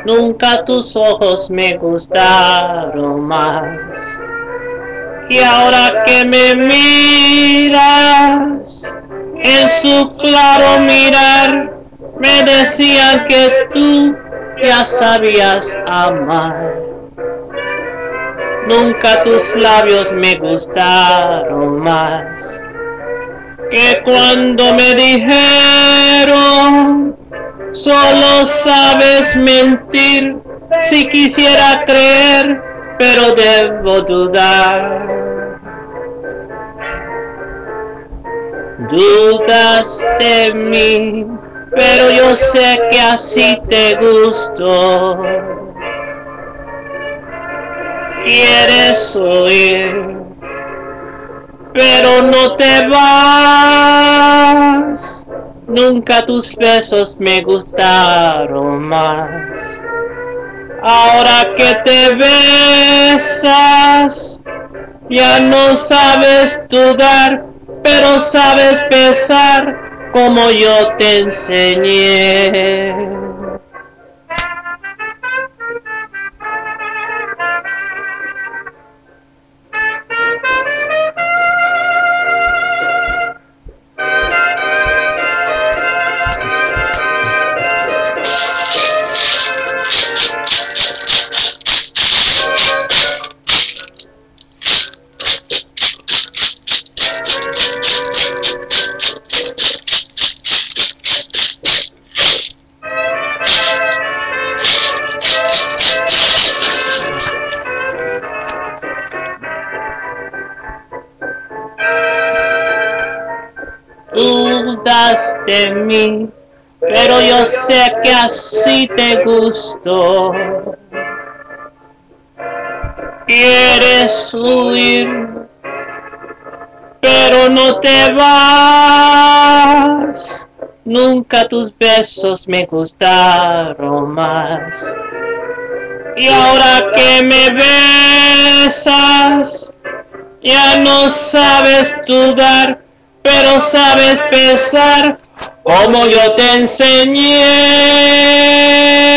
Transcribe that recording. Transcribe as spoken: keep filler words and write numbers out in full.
Nunca tus ojos me gustaron más. Y ahora que me miras, en su claro mirar, me decían que tú ya sabías amar. Nunca tus labios me gustaron más que cuando me dijeron, solo sabes mentir. Si quisiera creer, pero debo dudar. Dudas de mí, pero yo sé que así te gusto. Quieres oír, pero no te vas. Nunca tus besos me gustaron más. Ahora que te besas, ya no sabes dudar, pero sabes besar como yo te enseñé. Dudas de mí, pero yo sé que así te gusto. Quieres huir, pero no te vas. Nunca tus besos me gustaron más. Y ahora que me besas, ya no sabes dudar, pero sabes besar como yo te enseñé.